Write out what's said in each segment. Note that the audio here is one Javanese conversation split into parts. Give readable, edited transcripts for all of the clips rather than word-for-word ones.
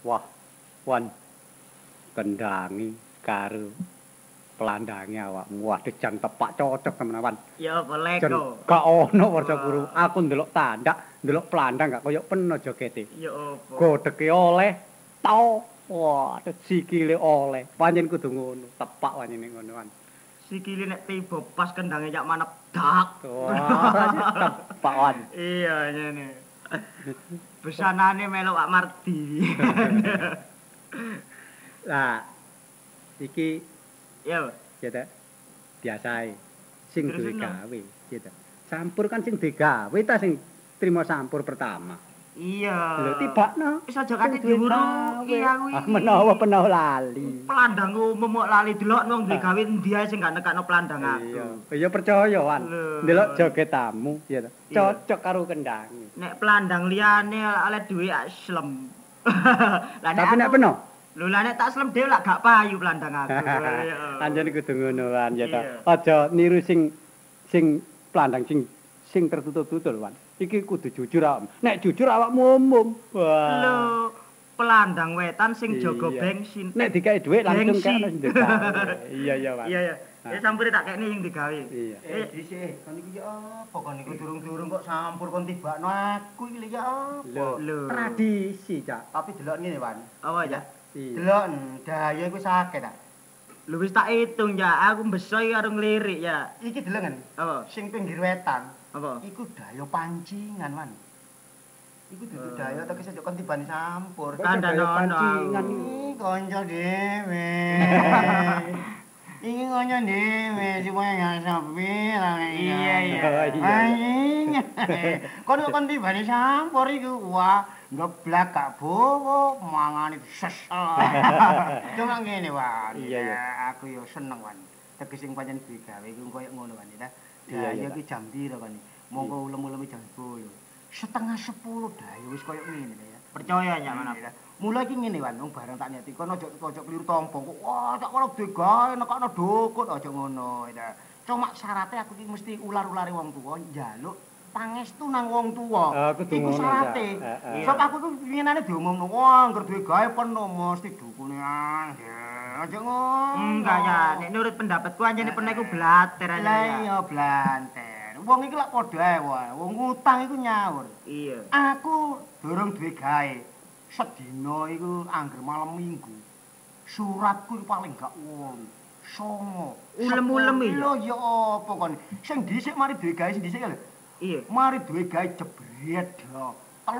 Wah, wan kendangi karo pelandange awakmu. Waduh jan tepak cocok temenan. Ya boleh Jan kok. gak ono warsa guru. Aku ndelok tandak, ndelok pelandang gak koyo peno jogete. Ya apa? Godheke oleh tau. Wah, sikile oleh. Pancen kudu ngono, tepak pancen ngono kan. Sikile nek tiba pas kendange cak manep dak. Wah, tepak wan. Iya ngene. Besanane melok Pak Mardi. Lah iki Ya. ya ta biasae sing Terus duwe eno? gawe ya ta. Campur kan sing digawe ta sing trimo sampur pertama. Iya. Lho tibakno. Wis aja kate diwuruki aku iki. Ah menawa penuh lali. Pelandang umum kok lali delok wong duwe gawe endi ae sing gak nekakno pelandang aku. Iya percaya wan. Lho. Ndelok jogetanmu ya ta. Iya. Cocok karo kendangi. Nek pelandang liyane oleh duwe slem. Lah Tapi nek aku- peno Lho lah nek tak slem dhewe lak gak payu pelandang aku. Iya. anjene kudu ngono wan ya ta. Iya. Aja niru sing pelandang sing tertutup-tutul wan. Iki kudu jujur awakmu. Nek jujur awakmu umum. Wah. Lho, pelandang wetan sing jaga Iya. bensin. Nek dikai dhuwit langsung Gengsi. kan sing digawe. Iya iya, Pak. Iya ya. Ya sampure tak kene sing digawe. Iya. Dhisik, kon iki ya apa kon iku durung-durung kok sampur kon tibakno aku iki lho ya apa? Lho. Tradisi, Cak. Tapi delok ngene, Wan. Apa ya? Iya. Delok daya iku sakit ta. Lho wis tak hitung ya, aku beso iki karo ngelirik ya. Iki delengen Apa? sing pinggir wetan. Apa? Iku daya pancingan, Wan. Iku dudu daya tegese kon tibani sampur. Kandhane ono pancingan aku. Iki kanca dhewe. Iki kanca dhewe supaya gak sepi lah. Iya, iya. Oh, iya. Anjing. Kon tibani sampur iku wah ngeblak gak bowo mangane sesel. Cuma ngene Wan. Iya, iya. Aku yo seneng Wan. Tegese sing pancen duwe gawe iku koyo ngono Wan ya. Iya, iya, Daya iki jam piro kan? Mongko ulem-uleme jam 10. Setengah 10 daya wis koyo ngene ya. Percaya ya mana? Mulai iki ngene Wan, wong bareng tak niati kono aja keliru tompo. Kok wah tak kono duwe gawe nekakno dukun aja ngono ya. Cuma syaratnya aku iki mesti ular-ulare wong tuwa njaluk pangestu nang wong tuwa. Kudu Iku ngono, syarate. Cak. Heeh. Sebab aku iku pinginane diomongno, wah angger duwe gawe peno mesti dukune aja ngono. Enggak ya, nek nurut pendapatku anjene pernah iku blater aja Lah ya. iya blanter. Wong iki lak padha ae wae. Wong utang iku nyaur. Iya. Aku durung duwe gawe. Sedina iku angger malam Minggu. Suratku paling gak 8. 9. Ulem-ulem iki. Lho ya apa kon? Sing dhisik mari duwe gawe sing dhisik lho. Iya. Mari duwe gawe jebret ya.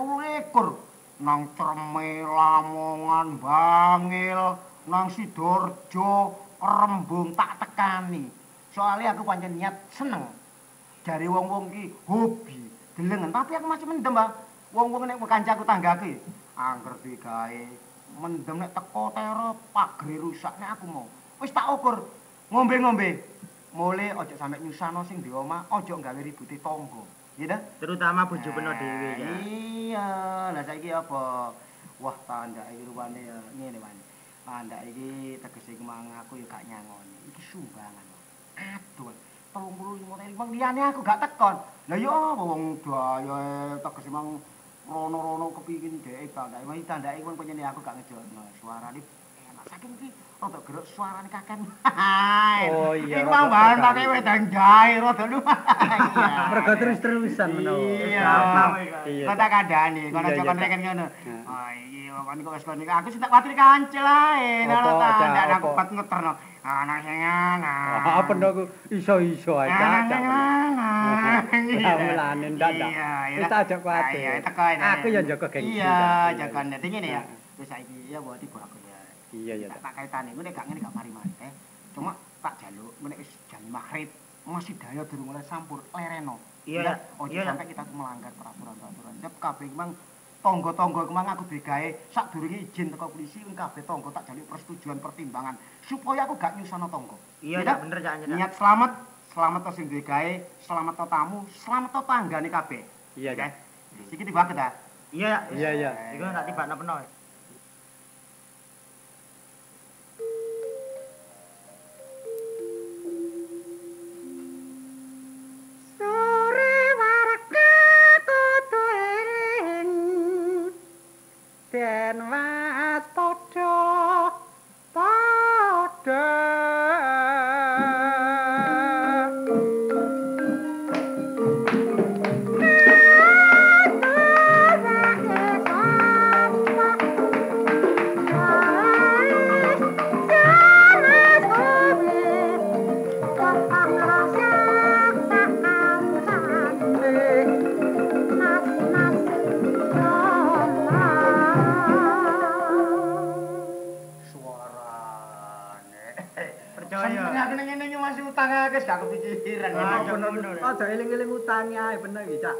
23 nang Cerme, Lamongan, Bangil, nang Sidoarjo, Rembung tak tekani. Soalnya aku pancen niat seneng. Jare wong-wong ki hobi delengen, tapi aku masih mendem, Mbak. Wong-wong nek kancaku tanggaku angger digawe mendem nek teko tero pagre rusak nek aku mau. Wis tak ukur ngombe-ngombe. Mule aja sampe nyusano sing di omah, aja gawe ributi tangga. Ya ta? Terutama bojo peno dhewe ya. Iya, lah saiki apa? Wah, tandak iki rupane ya ngene, Wan. Tandak iki tegese kemang aku ya gak nyangoni. Iki sumbangan. Aduh. 35 liyane aku gak tekon. Lah ya apa wong daya tegese mang rono-rono kepingin dhek tandak. Wong tandake wong penyene aku gak ngejokno. Suarane enak saking iki rada geruk suarane kaken. Oh, iya, Iku rada mang tekan. take wedang jahe rada lumayan. Mergo terus-terusan menawa. Iya. Iya. Kok tak kandhani, kono Iya, aja iya, kon tak. reken ngono. Ah iki kon kok wis kon iki aku sing tak kuwatir kancil ae. Apa, Nek Cak, tak aku apa? pat ngeterno. Anak sing ana. Apa ndok iso-iso ae, Cak. Anak sing ana. Lah mulane ndak. Iya, Wis tak ajak kuwatir. Iya, teko ae. Aku ya jaga gengsi. Iya, Cak. jaga dadi ngene ya. Wis saiki ya buat tiba aku ya. Iya ya. Tak kaitane ngene gak ngene gak mari-mari. Cuma tak jaluk menek wis jam maghrib masih daya durung oleh sampur lereno. Iya, ya. Ojo Iya, ya. sampai kita melanggar peraturan-peraturan. Cep kabeh mang tangga-tangga kemang aku duwe gawe sadurunge izin teko polisi kabeh tangga tak jaluk persetujuan pertimbangan supaya aku gak nyusana tangga. Iya, Ya, Cak, bener Cak. Niat selamat, selamat to sing duwe gawe, selamat to tamu, selamat to tanggane kabeh. Iya, Cak. Iki tiba ta. Iya, ya. Iya, iya. Iku tak tibakno peno. Sore warga kudu eling. Den wis padha gak kepikiran. Aja eling-eling utange ae bener iki, Cak.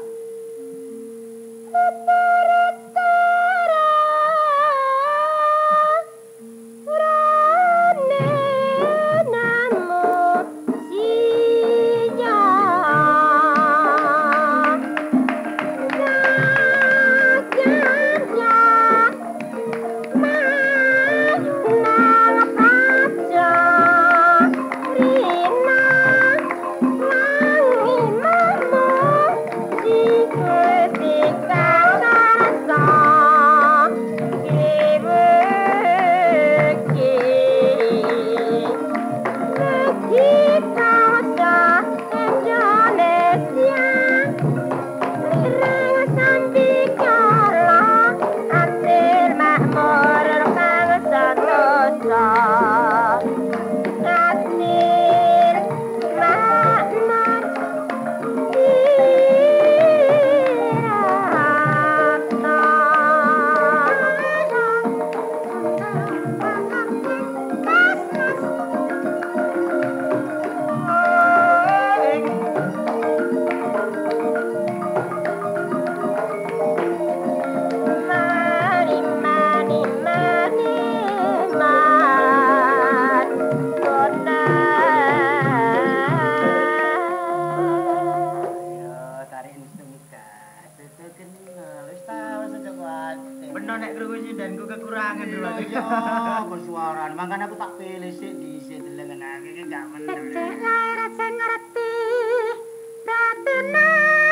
Makanya aku tak pilih sih di sini dengan aku ini gak bener. Cek lahir sing ngerti batine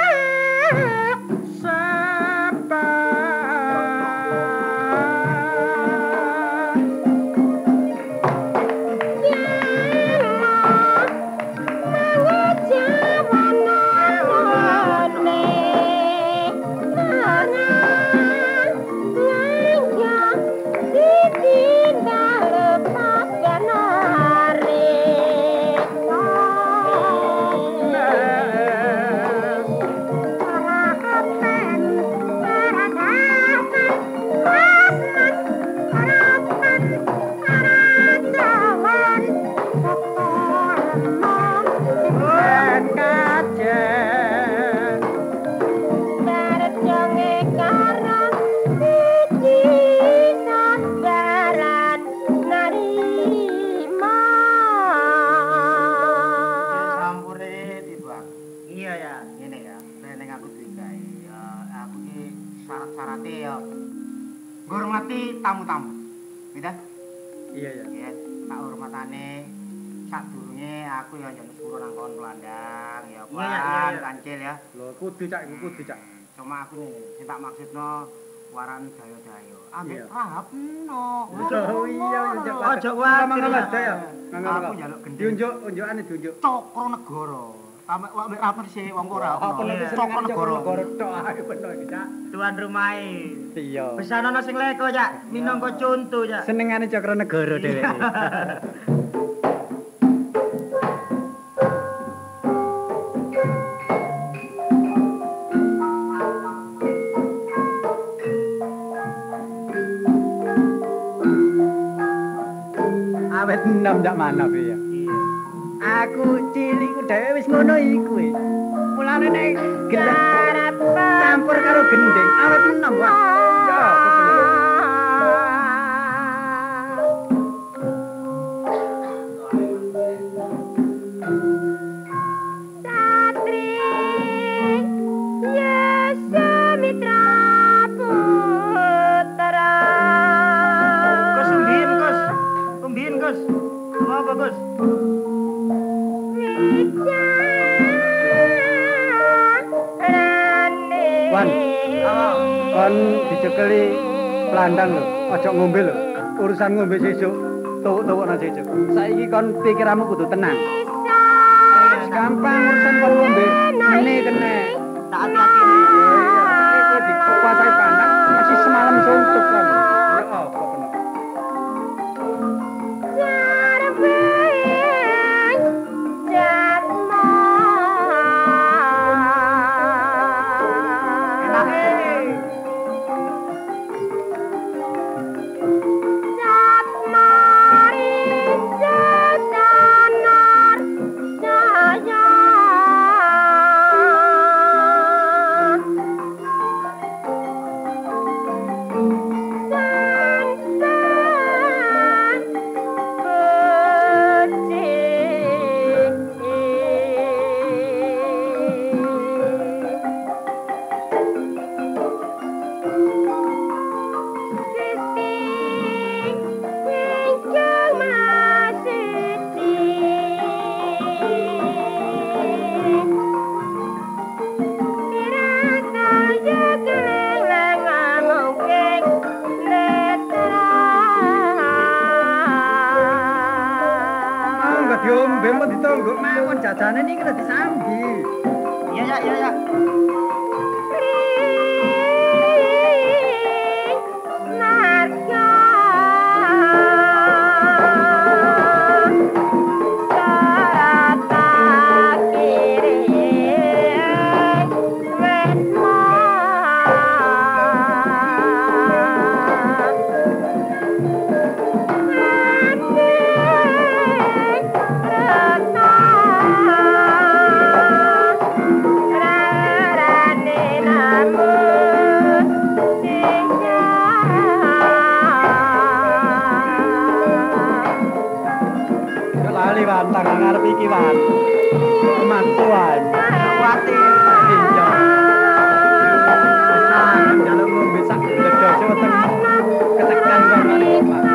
tamu-tamu. Gitu? Iya ya. Ya, tak hormatane sadurunge aku ya njaluk sepuro nang kon Pelandang ya, Pan, Kancil ya. Lho, kudu Cak, kudu Cak. Cuma aku nih sing tak maksudno warani dayo-dayo. Ambek rahapno. Oh iya, aja kuwatir ya. Aku njaluk gendeng. Diunjuk-unjukane diunjuk. Cokro negara. Ambek apa sih wong ora. Cokro negara tok ae bener iki, Cak. Tuan rumahe. Iya. Besanono sing leko, Cak. Minangka conto, Cak. Senengane Cokro negara dheweke. Awet enom ndak manap ya. Aku cilik ku dhewe wis ngono iku. Mulane nek gelem campur karo gending awet enom wae. Ya, Wan, kon dicekeli Pelandang lho, aja ngombe lho. Urusan ngombe sesuk, tuwuk-tuwukna sesuk. Saiki kon pikiranmu kudu tenang. Gampang urusan kon ngombe, ngene kene. Tak hati-hati. Iya, iki dikuasai pandang, masih semalam suntuk kan. Ya apa bener. Diombe mau ditonggo mawon jajane niki kena disambi. Iya ya, iya ya. Wan tangan ngarep iki wan. Mantuan. Kuatir. Iya. Wis njaluk ngombe sak gledhos weteng. Ketekan karo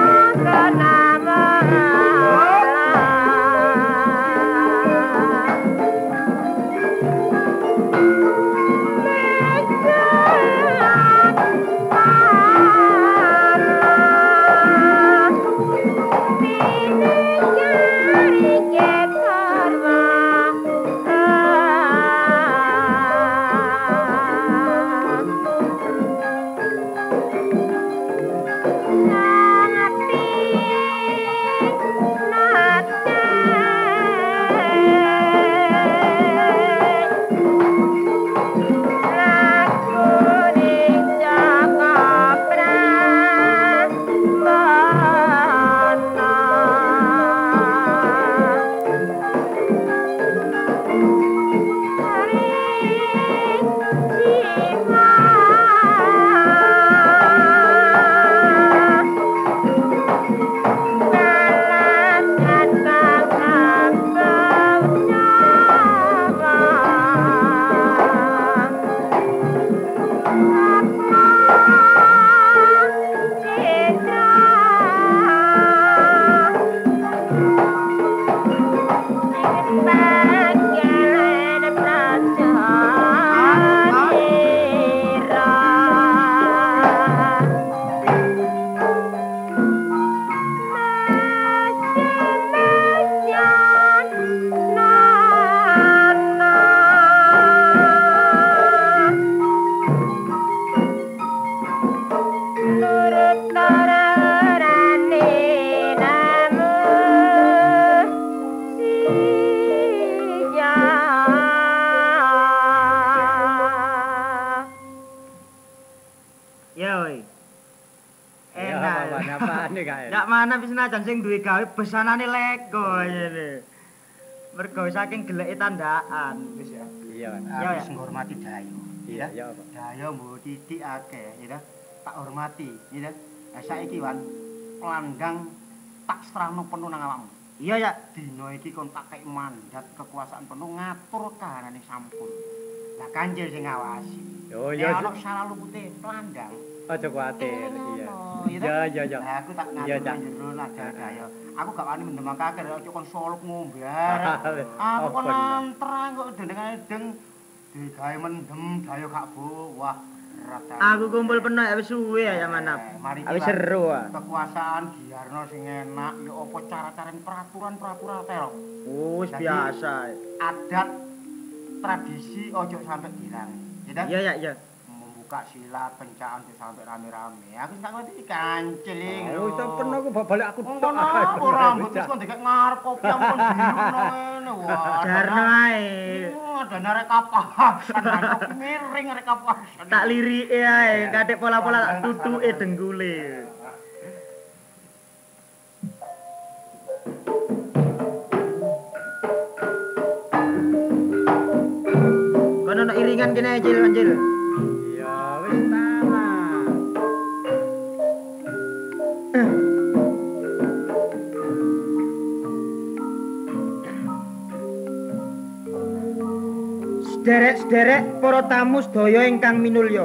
Ndak mana wis najan sing duwe gawe besanane lego ngene. Mergo saking geleke tandaan wis ya. Iya, Mas. Aku wis ngurmati Dayo. Iya, iya, Pak. Dayo mbok titik akeh, ya. Tak hormati, ya. Lah saiki wan pelandang tak serahno penuh nang awakmu. Iya ya, Dina iki kon tak kei mandat kekuasaan penuh ngatur kahanane sampun. Lah Kanjeng sing ngawasi. Oh iya. Ono salah lupute pelandang. Aja kuwatir, iya. Iya, Iya. Lah aku tak ngatur Iya, nang jero Dayo. Aku gak wani mendemake aja kon soluk ngombe arek. Aku kon lanter kok dendengane deng digawe mendem Dayo gak bu. Wah, Rata. Aku kumpul penuh wis suwe ya Manap. Wis seru ah. Kekuasaan Giarno sing enak ya apa cara-cara peraturan-peraturan tel. Wis biasa. Adat tradisi ojo sampai hilang. Iya ya. Membuka silat pencaan tuh sampai rame-rame. Aku tak ngerti kancil. Oh, itu penuh aku balik aku tok. Rambut wis kok ndek ngarep kopi ampun biru ngene. Wah. Jarno ae. Ada narek kapasan, aku miring narek kapasan. Tak lirike ae, katik pola-pola tutuke denggule. Kono ono iringan kene Anjil. Ya wis tanah. Sederek-sederek para tamu sedaya ingkang minulya.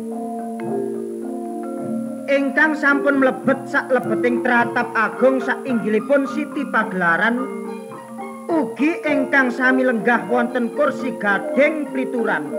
Ingkang sampun mlebet sak lebeting tratap agung sak inggilipun Siti Pagelaran, ugi ingkang sami lenggah wonten kursi gading plituran.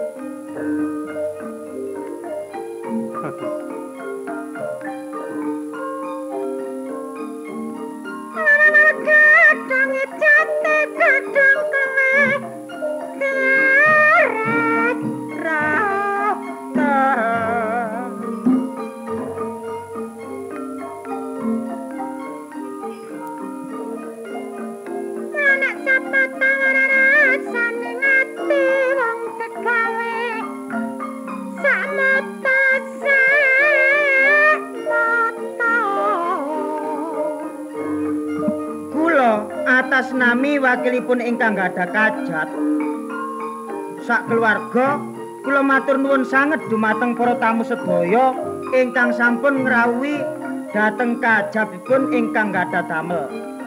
Atas nami wakilipun ingkang gadah kajat sak keluarga kula matur nuwun sanget dumateng para tamu sedaya ingkang sampun ngrawuhi dhateng kajabipun ingkang gadah damel.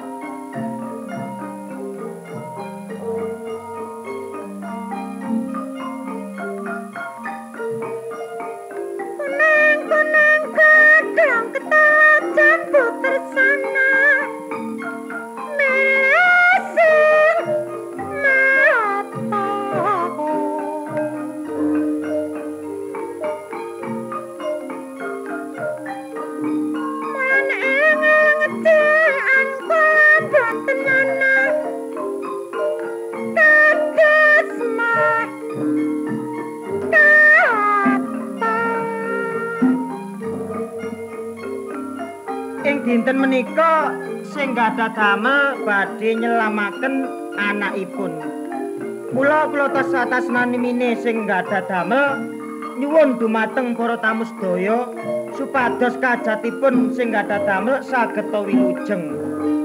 Kunang-kunang gedang ketajan puter sana. Dinten menika sing gadah damel badhe nyelamaken anakipun. Kula atas nanimine sing gadah damel nyuwun dumateng para tamu sedaya supados kajatipun sing gadah damel sageta wilujeng.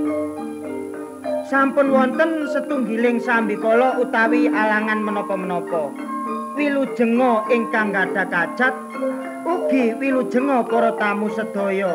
Sampun wonten setunggiling sambikala utawi alangan menapa-menapa. Wilujenga ingkang gadah kajat ugi wilujenga para tamu sedaya.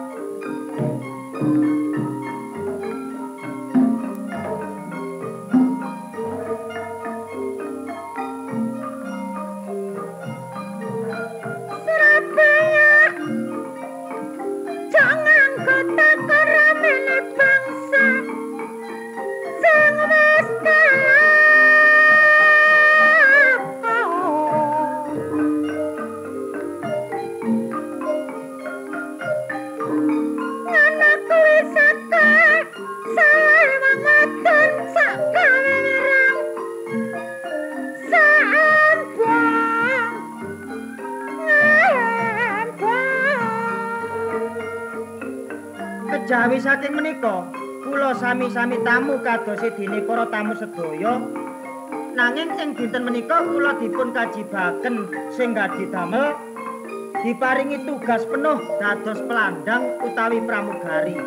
Kejawi saking menika kula sami-sami tamu kados dene para tamu sedaya nanging ing dinten menika kula dipun kajibaken sing gadhi damel diparingi tugas penuh dados pelandang utawi pramugari.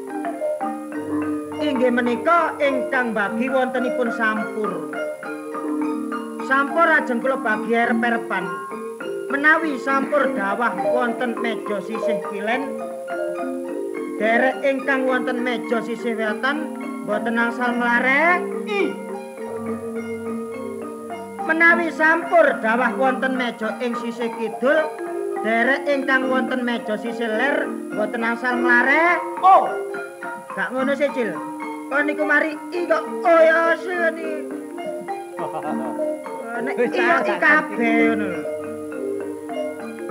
Inggih menika ingkang bagi wontenipun sampur. Sampur ajeng kula bagi arep-arepan. Menawi sampur dawah wonten meja sisih kilen derek ingkang wonten meja sisih wetan boten angsal nglarek. Menawi sampur dawah wonten meja ing sisih kidul derek ingkang wonten meja sisih ler boten angsal nglarek. Oh, gak ngono sih Cil. Kon niku mari kok ya sini. Nek iya kabeh ngono.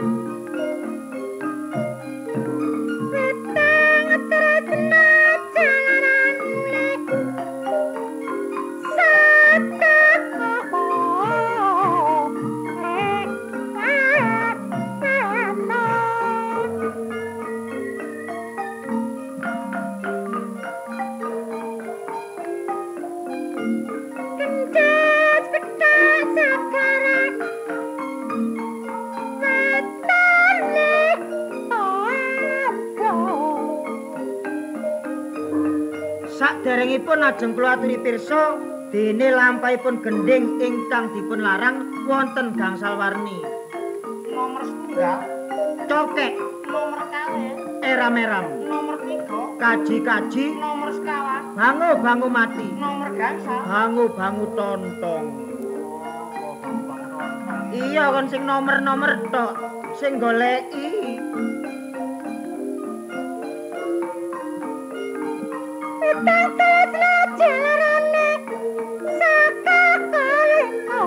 Saderengipun ajeng kula aturi pirsa dene lampahipun gending ingkang dipun larang wonten gangsal warni. Nomor setunggal, Cokek, nomor kalih, eram-eram, nomor 3, kaji-kaji, nomor sekawan, bangu-bangu mati, nomor gangsal. bangu-bangu tontong. Iya kon sing nomor-nomor tok, sing goleki. Tetes jarane saka kaleno.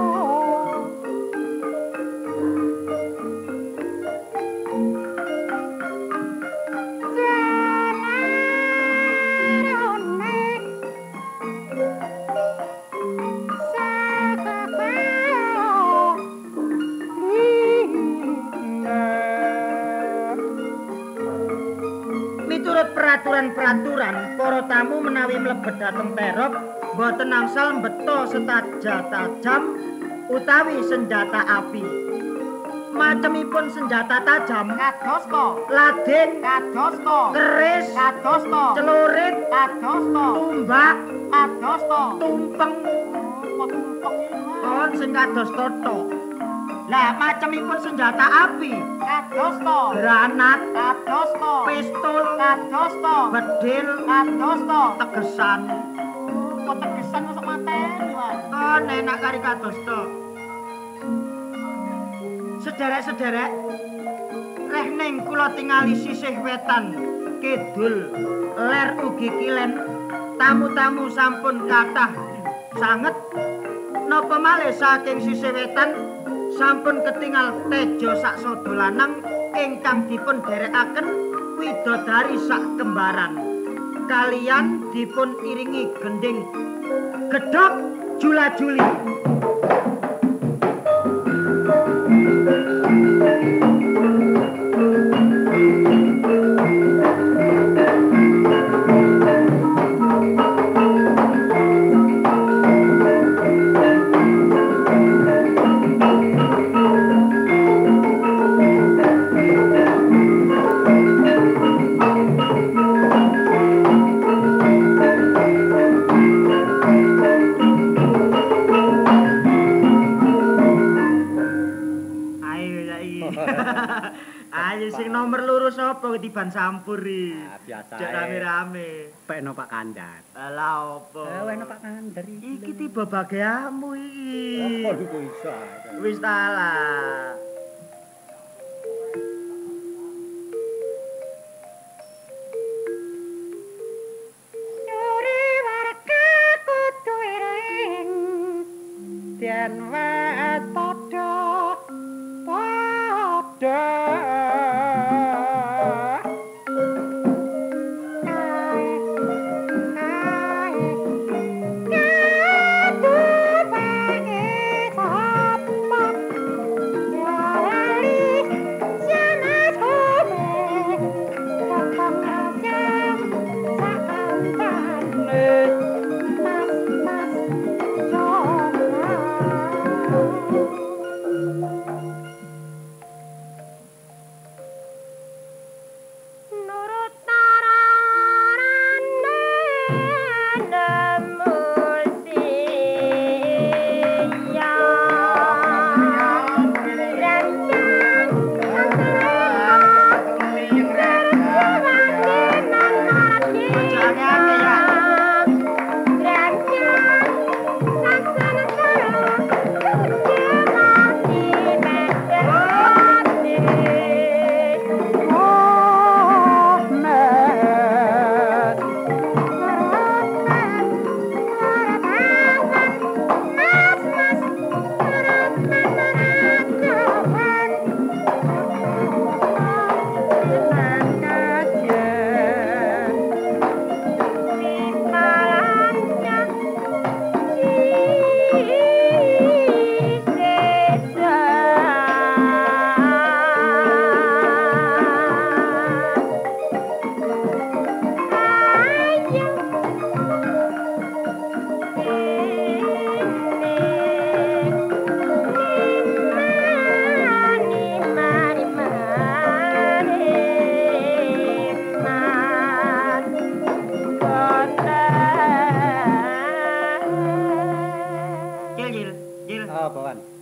Miturut peraturan-peraturan, para tamu menawi mlebet dhateng perop boten angsal mbeta senjata tajam utawi senjata api. Macemipun senjata tajam Kadosta, lading, kadosta, keris, kadosta, celurit, kadosta, tumbak, kadosta. tumpeng, Kok tumpeng iki? kon sing kados toto. Lah macemipun senjata api, Kadosta, granat, kadosta, pistol, kadosta, bedil, kadosta. tegesan. Kok tegesan masuk materi, Mas? Kon enak kari kados to. Sederek-sederek reh ning kula tingali sisih wetan, kidul, ler ugi kilen. Tamu-tamu sampun kathah sanget. Napa malih saking sisih wetan sampun ketingal tejo sak sada lanang ingkang dipun derekaken widodari sak kembaran. Kalian dipun iringi gending gedhog jula-juli. Ayo sing nomor loro sapa ketiban sampuri. Biasa. Cek rame-rame. Pekno Pak Kandar. Lah opo? Weno Pak Kandar Iki tiba bagianmu iki. Oh, kok iso. Wis talah. Nyuri warga kudu iring. Tian wet padha padha.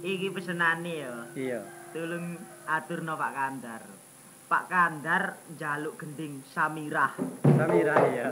Iki pesenane ya. Iya. Tulung aturno Pak Kandar. Pak Kandar njaluk gending Samirah. Samirah ya.